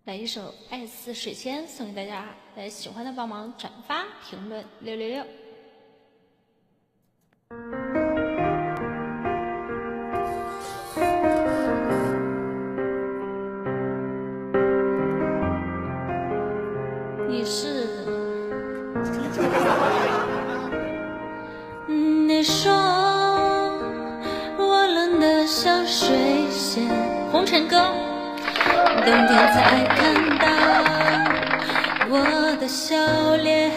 来一首《爱似水仙》送给大家，大家喜欢的帮忙转发、评论666。你是？你说我冷得像水仙，红尘歌。冬天才看到我的笑脸，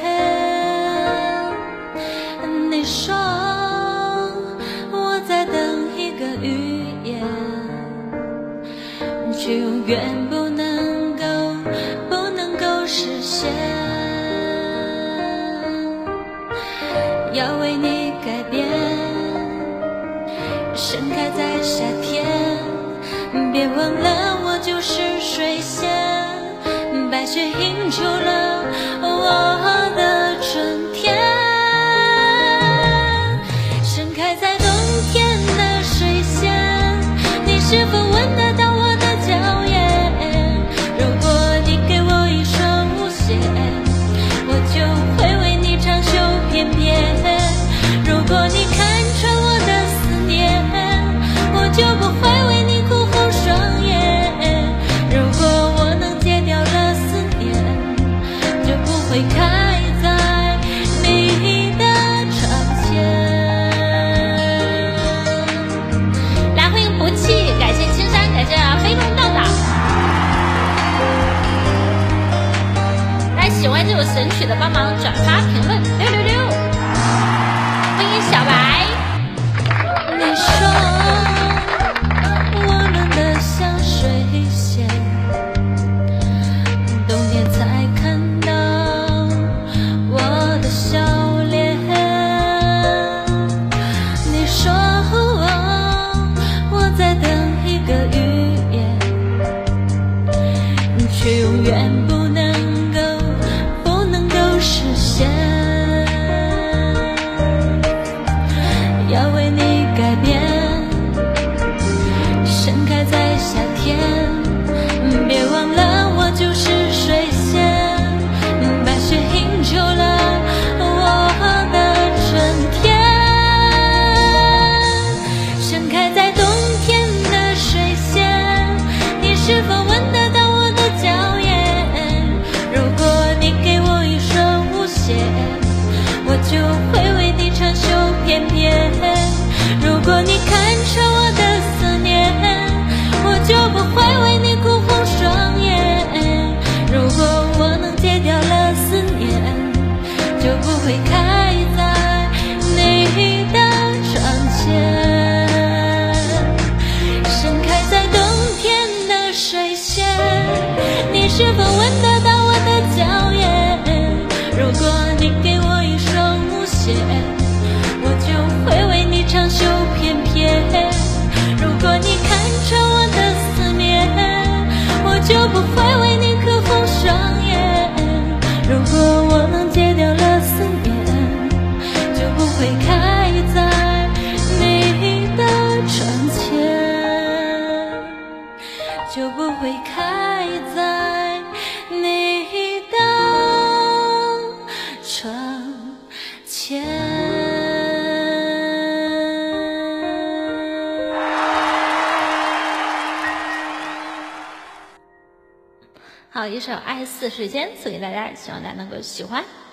你说我在等一个语言，却永远不能够实现。要为你改变，盛开在夏天，别忘了我就是水仙，白雪映出了我的春天。盛开在冬天的水仙，你是否闻得到我的娇艳？如果你给我一双舞鞋，我就会为你长袖翩翩。如果你看穿我的思念，我就不会为你哭红双眼。如果我能戒掉了思念，就不会开在你的窗前。来，欢迎不弃，感谢青山，感谢飞龙道长。来，喜欢这首神曲的帮忙转发评论666。欢迎小白。你说我冷得像水仙，冬天才看到我的笑脸。你说我在等一个语言，却永远不能够实现。要为你改变，盛开在夏天，别忘了我就是水仙，白雪映出了我的春天。盛开在冬天的水仙，你是否闻得到我的娇艳？如果你给我一双舞鞋，我就会为你长袖翩翩。如果你看穿我的思念，我就不会为你哭红双眼。如果我能戒掉了思念，就不会开在你的窗前。盛开在冬天的水仙，你是否闻得到我的娇艳？如果你给我一双舞鞋，我就会为你长袖翩翩。如果你看穿我的思念，我就不会为你哭红双眼。如果我能戒掉了思念，就不会开在你的窗前，就不会开在你的窗前。好，一首《爱似水仙》送给大家，希望大家能够喜欢。